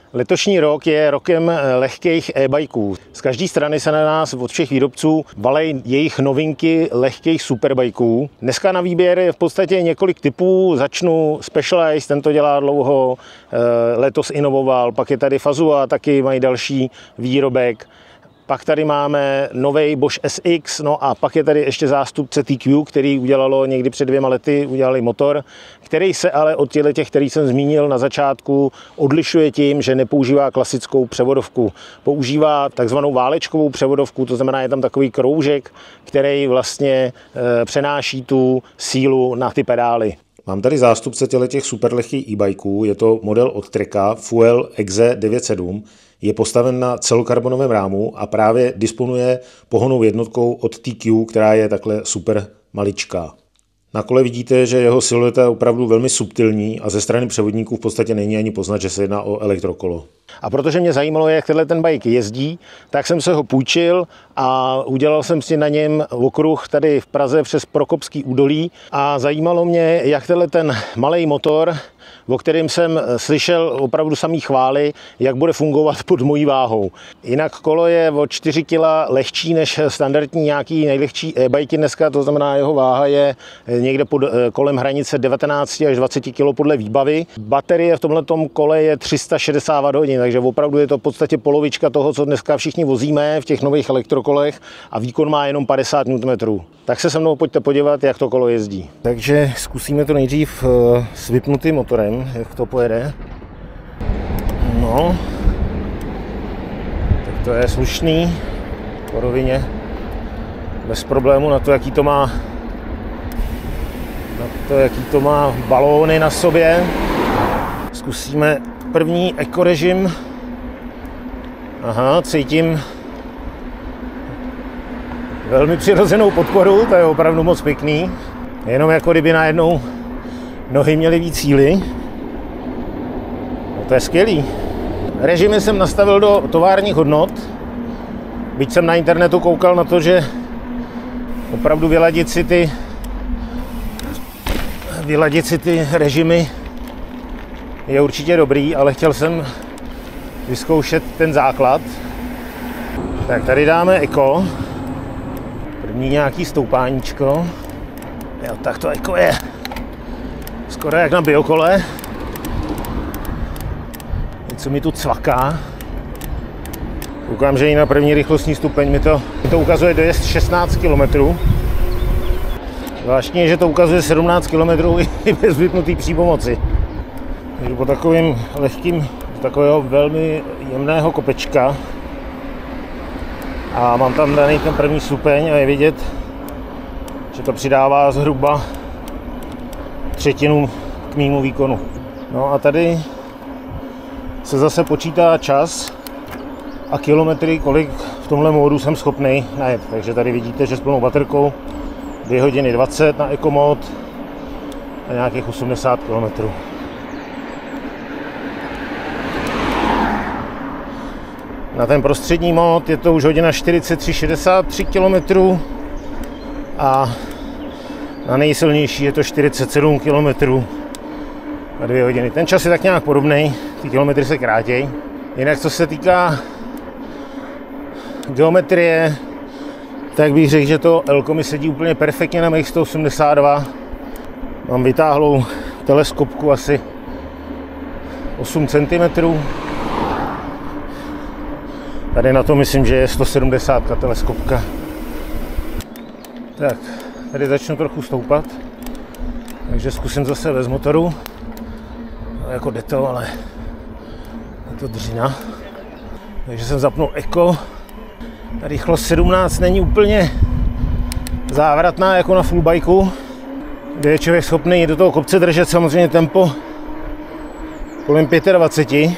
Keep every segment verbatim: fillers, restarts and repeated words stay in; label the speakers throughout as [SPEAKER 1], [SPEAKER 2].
[SPEAKER 1] Letošní rok je rokem lehkých e-bajků. Z každé strany se na nás od všech výrobců valej jejich novinky lehkých superbajků. Dneska na výběr je v podstatě několik typů. Začnu Specialized, ten to dělá dlouho, letos inovoval, pak je tady Fazua, taky mají další výrobek. Pak tady máme nový Bosch S X, no a pak je tady ještě zástupce T Q, který udělalo někdy před dvěma lety, udělali motor, který se ale od těch, který jsem zmínil na začátku, odlišuje tím, že nepoužívá klasickou převodovku. Používá takzvanou válečkovou převodovku, to znamená, je tam takový kroužek, který vlastně e, přenáší tu sílu na ty pedály.
[SPEAKER 2] Mám tady zástupce těch superlehkých e-bajků, je to model od Treka Fuel Exe devět set sedm, je postaven na celokarbonovém rámu a právě disponuje pohonnou jednotkou od T Q, která je takhle super maličká. Na kole vidíte, že jeho silueta je opravdu velmi subtilní a ze strany převodníků v podstatě není ani poznat, že se jedná o elektrokolo.
[SPEAKER 1] A protože mě zajímalo, jak tenhle ten bike jezdí, tak jsem se ho půjčil a udělal jsem si na něm okruh tady v Praze přes Prokopský údolí a zajímalo mě, jak tenhle ten malej motor, o kterém jsem slyšel opravdu samý chvály, jak bude fungovat pod mojí váhou. Jinak kolo je o čtyři kila lehčí než standardní nějaký nejlehčí e-bajky dneska, to znamená, jeho váha je někde pod, kolem hranice devatenáct až dvacet kilo podle výbavy. Baterie v tomhletom kole je tři sta šedesát watthodin, takže opravdu je to v podstatě polovička toho, co dneska všichni vozíme v těch nových elektrokolech a výkon má jenom padesát newtonmetrů. Tak se se mnou pojďte podívat, jak to kolo jezdí. Takže zkusíme to nejdřív s vypnutým motorem, jak to pojede. No, tak to je slušný po rovině, bez problému na to, jaký to má na to, jaký to má balóny na sobě. Zkusíme první ekorežim. Aha, cítím velmi přirozenou podporu, to je opravdu moc pěkný. Jenom jako kdyby najednou nohy měly víc síly. No to je skvělý. Režimy jsem nastavil do továrních hodnot. Byť jsem na internetu koukal na to, že opravdu vyladit si ty vyladit si ty režimy je určitě dobrý, ale chtěl jsem vyzkoušet ten základ. Tak tady dáme eko. První nějaký stoupáníčko. Jo, tak to eko je skoro jak na biokole. Něco mi tu cvaká. Koukám, že i na první rychlostní stupeň mi to, mi to ukazuje dojezd šestnáct kilometrů. Zvláštní je, že to ukazuje sedmnáct kilometrů i bez vypnutý přípomoci. Takže po takovým lehkým, takového velmi jemného kopečka a mám tam daný ten první stupeň a je vidět, že to přidává zhruba třetinu k mému výkonu. No a tady se zase počítá čas a kilometry, kolik v tomhle módu jsem schopný najet. Takže tady vidíte, že s plnou baterkou dvě hodiny dvacet na ekomod a nějakých osmdesát kilometrů. Na ten prostřední mod je to už hodina čtyřicet tři šedesát tři kilometrů a na nejsilnější je to čtyřicet sedm kilometrů a dvě hodiny. Ten čas je tak nějak podobný, ty kilometry se krátějí. Jinak co se týká geometrie, tak bych řekl, že to Elko mi sedí úplně perfektně na mých sto osmdesát dva. Mám vytáhlou teleskopku asi osm centimetrů. Tady na to myslím, že je sto sedmdesát teleskopka. Tak, tady začnu trochu stoupat. Takže zkusím zase bez motoru. No, jako jde to, ale je to dřina. Takže jsem zapnul eko. Ta rychlost sedmnáct není úplně závratná jako na full bikeu, kde je člověk schopný do toho kopce držet samozřejmě tempo kolem dvacet pět.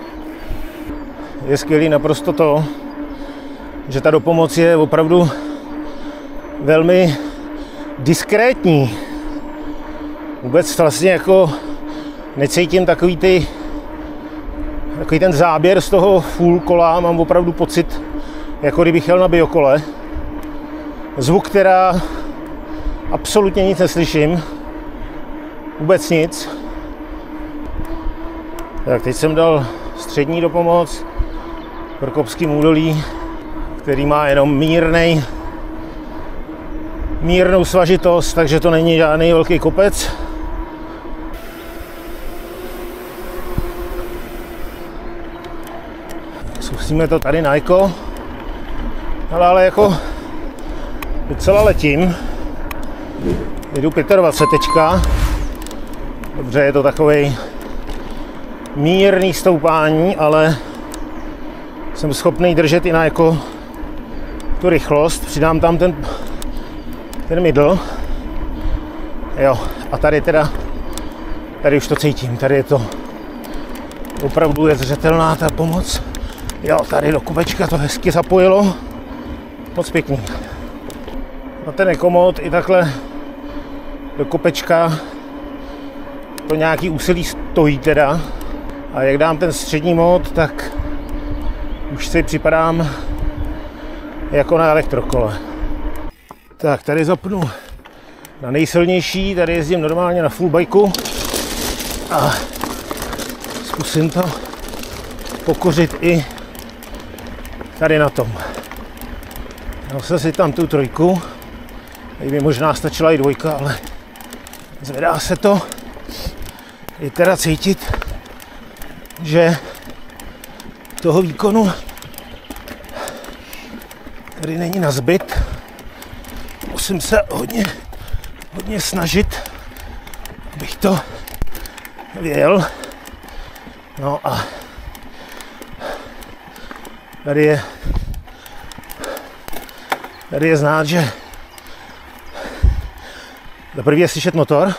[SPEAKER 1] Je skvělý naprosto to, že ta dopomoc je opravdu velmi diskrétní. Vůbec vlastně jako necítím takový, ty, takový ten záběr z toho full kola, mám opravdu pocit, jako kdybych jel na biokole. Zvuk, která absolutně nic neslyším, vůbec nic. Tak teď jsem dal střední dopomoc pro Kopským údolí, který má jenom mírnej, mírnou svažitost, takže to není žádný velký kopec. Zkusíme to tady na eko, ale, ale jako docela letím. Jdu dvacet pět tečka. Dobře, je to takovej mírný stoupání, ale jsem schopný držet i na jako tu rychlost. Přidám tam ten, ten middle. Jo, a tady teda, tady už to cítím, tady je to opravdu je zřetelná ta pomoc. Jo, tady do kubečka to hezky zapojilo. Moc pěkný. A ten ekomod i takhle do kopečka to nějaký úsilí stojí teda. A jak dám ten střední mod, tak už si připadám jako na elektrokole. Tak, tady zapnu na nejsilnější, tady jezdím normálně na full bajku a zkusím to pokořit i tady na tom. Dal si tam tu trojku, tady by možná stačila i dvojka, ale zvedá se to. Je teda cítit, že toho výkonu tady není na zbyt. Musím se hodně, hodně snažit, abych to vyjel. No a tady je tady je znát, že za první je slyšet motor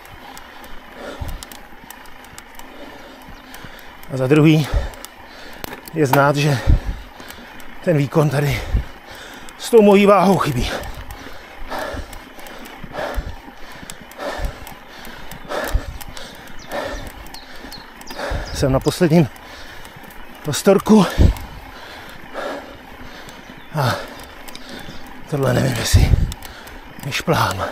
[SPEAKER 1] a za druhý je znát, že ten výkon tady s tou mojí váhou chybí. Jsem na posledním prostorku a tohle nevím, jestli vyšplhám.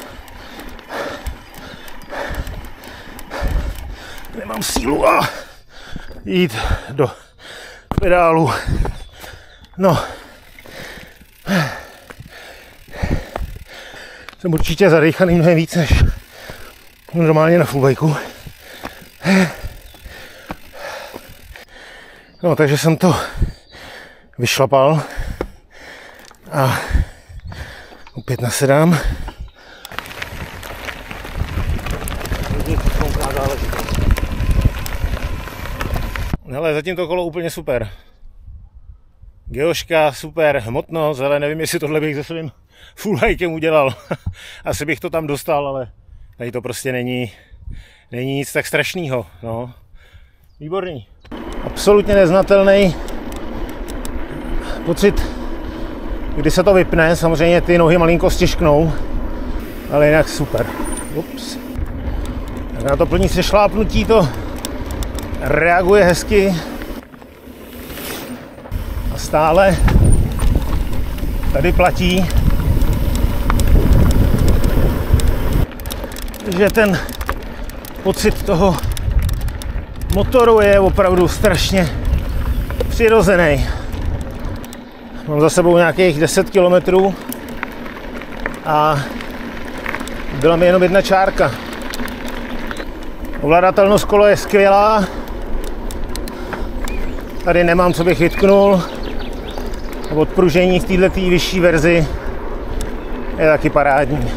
[SPEAKER 1] Nemám sílu a jít do pedálu. No. Jsem určitě zadejchaný mnohem víc než normálně na fullbajku. No, takže jsem to vyšlapal a opět nasedám. Hele, zatím to kolo úplně super. Geoška super, hmotnost, ale nevím, jestli tohle bych se svým fullbajkem udělal. Asi bych to tam dostal, ale tady to prostě není, není nic tak strašného. No. Výborný. Absolutně neznatelný pocit, kdy se to vypne. Samozřejmě ty nohy malinko stěžknou, ale jinak super. Ups. Tak na to plní sešlápnutí to reaguje hezky. A stále tady platí, že ten pocit toho motoru je opravdu strašně přirozený. Mám za sebou nějakých deset kilometrů a byla mi jenom jedna čárka. Ovladatelnost kolo je skvělá. Tady nemám, co bych vytknul. Odpružení v této vyšší verzi je taky parádní.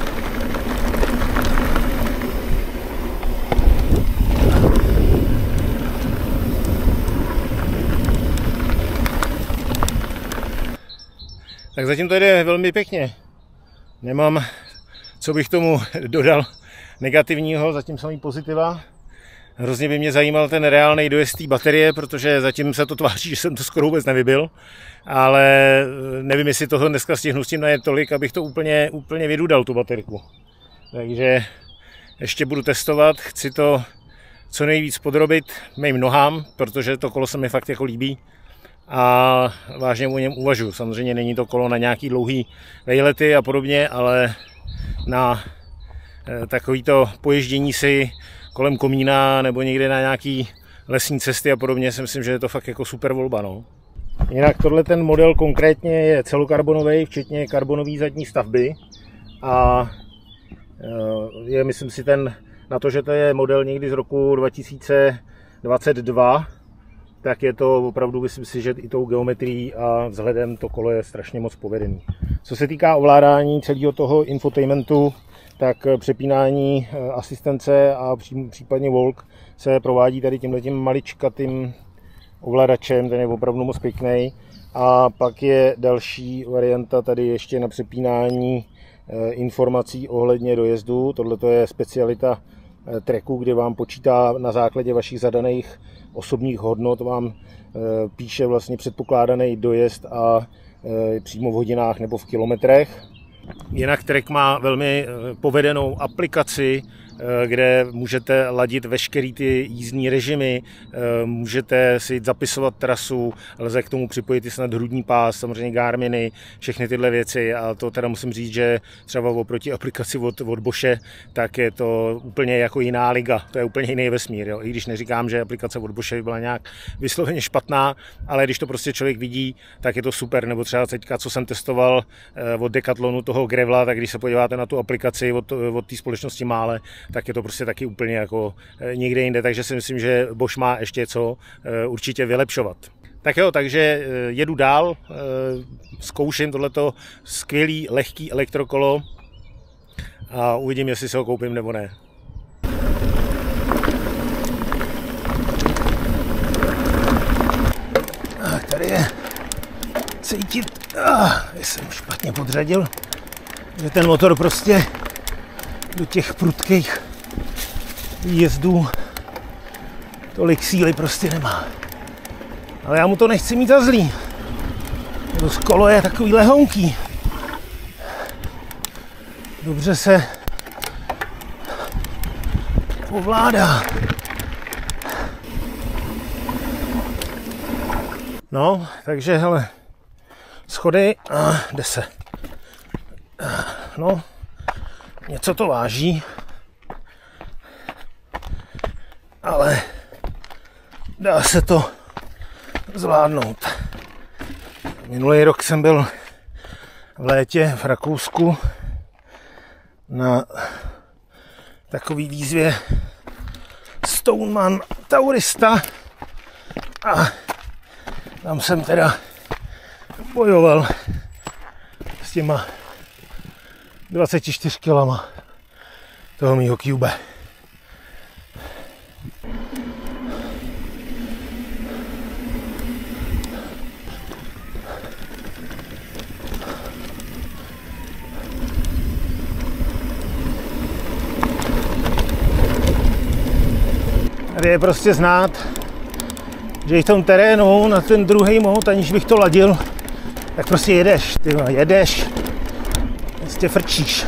[SPEAKER 1] Tak zatím to jde velmi pěkně. Nemám, co bych tomu dodal negativního, zatím samý pozitiva. Hrozně by mě zajímal ten reálný dojezd té baterie, protože zatím se to tváří, že jsem to skoro vůbec nevybil. Ale nevím, jestli toho dneska stihnu s tím najet tolik, abych to úplně, úplně vydudal, tu baterku. Takže ještě budu testovat, chci to co nejvíc podrobit mým nohám, protože to kolo se mi fakt jako líbí. A vážně o něm uvažuji. Samozřejmě není to kolo na nějaký dlouhý vejlety a podobně, ale na takovýto poježdění si kolem komína nebo někde na nějaký lesní cesty a podobně, si myslím, že je to fakt jako super volba. No. Jinak tohle ten model konkrétně je celokarbonový, včetně karbonové zadní stavby a je, myslím si, ten na to, že to je model někdy z roku dva tisíce dvacet dva, tak je to opravdu, myslím si, že i tou geometrií a vzhledem to kolo je strašně moc povedený. Co se týká ovládání celého toho infotainmentu, tak přepínání asistence a případně walk se provádí tady tímhletím maličkatým ovladačem, ten je opravdu moc pěkný. A pak je další varianta tady ještě na přepínání informací ohledně dojezdu. Tohle je specialita tracku, kdy vám počítá na základě vašich zadaných osobních hodnot, vám píše vlastně předpokládaný dojezd a přímo v hodinách nebo v kilometrech. Jinak track má velmi povedenou aplikaci, kde můžete ladit veškerý ty jízdní režimy, můžete si zapisovat trasu, lze k tomu připojit i snad hrudní pás, samozřejmě Garminy, všechny tyhle věci, a to teda musím říct, že třeba oproti aplikaci od, od Bosche, tak je to úplně jako jiná liga, to je úplně jiný vesmír, jo? I když neříkám, že aplikace od Bosche byla nějak vysloveně špatná, ale když to prostě člověk vidí, tak je to super, nebo třeba teďka, co jsem testoval od Decathlonu toho Grevla, tak když se podíváte na tu aplikaci od, od té společnosti Mále, tak je to prostě taky úplně jako někde jinde, takže si myslím, že Bosch má ještě co určitě vylepšovat. Tak jo, takže jedu dál, zkouším tohleto skvělý, lehký elektrokolo a uvidím, jestli se ho koupím nebo ne. A tady je cítit, ah, jsem špatně podřadil, že ten motor prostě do těch prudkých výjezdů tolik síly prostě nemá. Ale já mu to nechci mít za zlý. To kolo je takový lehonký. Dobře se ovládá. No, takže hele, schody a jde se. No, něco to váží, ale dá se to zvládnout. Minulý rok jsem byl v létě v Rakousku na takový výzvě Stoneman Taurista a tam jsem teda bojoval s těma dvacet čtyři kilama toho mýho Cube. Tady je prostě znát, že i v tom terénu na ten druhý most, aniž bych to ladil, tak prostě jedeš, ty jedeš, prostě frčíš.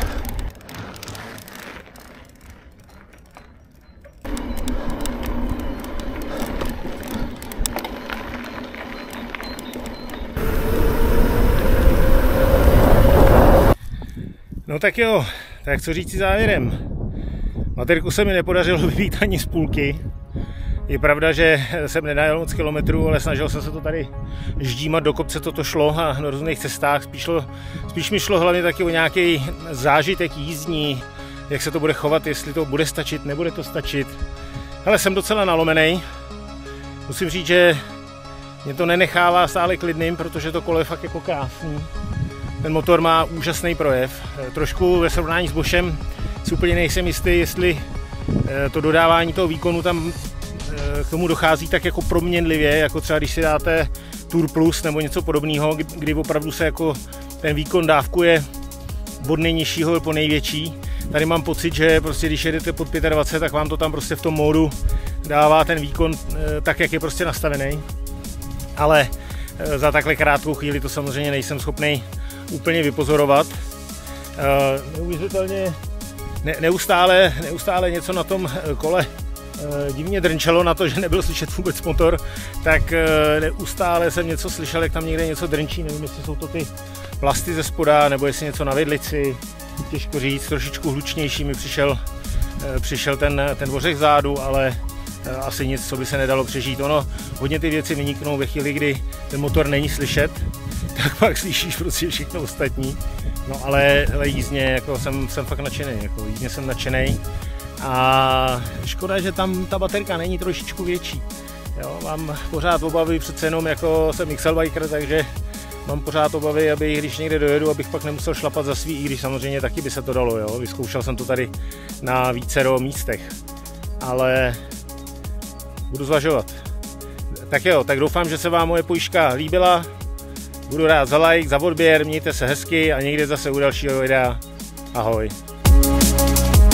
[SPEAKER 1] No tak jo, tak co říct si závěrem. Baterku se mi nepodařilo vybít ani z půlky. Je pravda, že jsem nedajel moc kilometrů, ale snažil jsem se to tady ždímat, do kopce toto šlo a na různých cestách. Spíš, šlo, spíš mi šlo hlavně taky o nějaký zážitek jízdní, jak se to bude chovat, jestli to bude stačit, nebude to stačit. Ale jsem docela nalomený. Musím říct, že mě to nenechává stále klidným, protože to kolo je fakt jako krásný. Ten motor má úžasný projev. Trošku ve srovnání s Boschem si úplně nejsem jistý, jestli to dodávání toho výkonu tam k tomu dochází tak jako proměnlivě, jako třeba když si dáte Tour Plus nebo něco podobného, kdy opravdu se jako ten výkon dávkuje od nejnižšího po největší. Tady mám pocit, že prostě když jedete pod dvacet pět, tak vám to tam prostě v tom módu dává ten výkon tak, jak je prostě nastavený. Ale za takhle krátkou chvíli to samozřejmě nejsem schopný úplně vypozorovat. Neuvěřitelně ne, neustále, neustále něco na tom kole divně drnčelo, na to, že nebyl slyšet vůbec motor, tak neustále jsem něco slyšel, jak tam někde něco drnčí, nevím, jestli jsou to ty plasty ze spoda, nebo jestli něco na vidlici, těžko říct, trošičku hlučnější mi přišel, přišel ten, ten vořech zádu, ale asi nic, co by se nedalo přežít. Ono, hodně ty věci vyniknou ve chvíli, kdy ten motor není slyšet, tak pak slyšíš prostě všechno ostatní. No ale, ale jízdně jako jsem, jsem fakt nadšený, jako jízdně jsem nadšený. A škoda, že tam ta baterka není trošičku větší. Jo, mám pořád obavy, přece jenom jako jsem X L biker, takže mám pořád obavy, aby když někde dojedu, abych pak nemusel šlapat za svý, i když samozřejmě taky by se to dalo, jo. Vyzkoušel jsem to tady na vícero místech, ale budu zvažovat. Tak jo, tak doufám, že se vám moje půjčka líbila. Budu rád za like, za odběr, mějte se hezky a někde zase u dalšího videa. Ahoj.